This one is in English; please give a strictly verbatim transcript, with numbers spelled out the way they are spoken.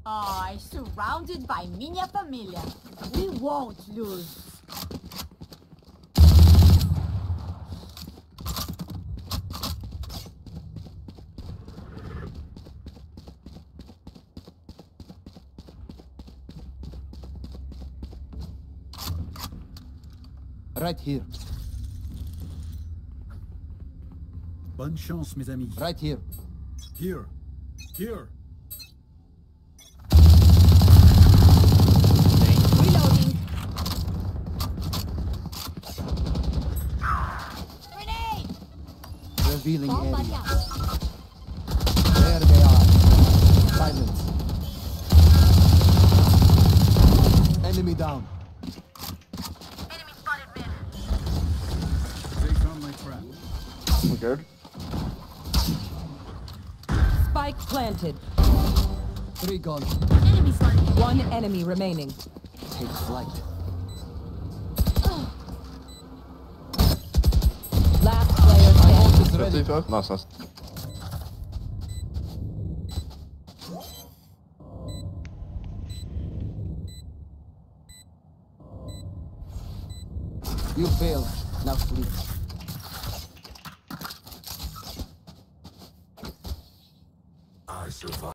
Ah, surrounded by minha família. We won't lose. Right here. Bonne chance, mes amis. Right here. Here. Here. Reloading. Grenade! Revealing Bomb buddy area. out. There they are. Silence. Enemy down. They found my trap. We're good. Spike planted. Three gone. Enemy spotted. One enemy remaining. Take flight. Last player standing. Is ready. fifty-five? Nice, nice. You failed. Now sleep. I survived.